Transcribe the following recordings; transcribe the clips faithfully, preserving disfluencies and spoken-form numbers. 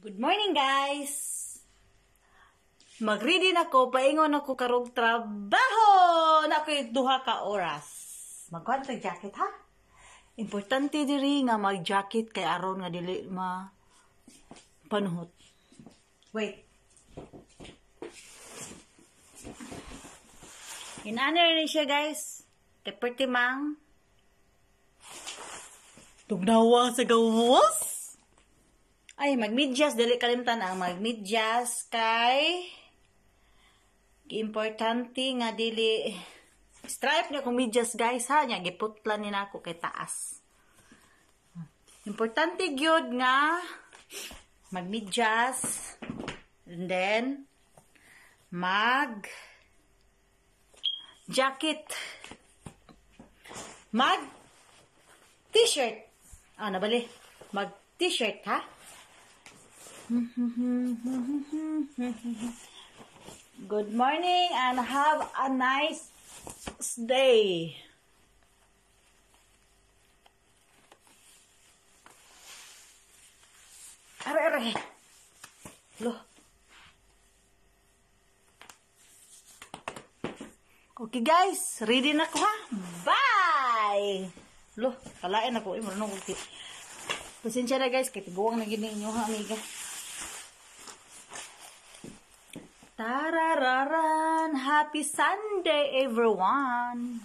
Good morning, guys! Mag-ready na ko, paingon ako karong trabaho! Na ako'y duha ka oras. Magkuhan ka jacket, ha? Importante diri nga mag-jacket kay aron nga dili ma panuhot. Wait. In-honor rin siya, guys. Kay Pertimang. Tugnawa sa gawas. Ay, mag-medyas. Dili kalimtan ang mag-medyas kay importante nga dili stripe niya kung medyas, guys, ha. Nya giputlan ni nako kay taas. Importante gyud nga mag-medyas and then mag jacket. Mag t-shirt. Ah, nabali. Mag t-shirt, ha? Good morning and have a nice day. Are, are. Loh. Okay, guys, ready na ko, ha? Bye! Loh, kalain ako. Eh, marunong ko. Pasensya na, guys, kaya tiguang na gini inyo, ha, amiga. Tarararan! Happy Sunday, everyone!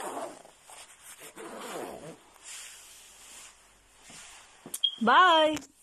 Bye!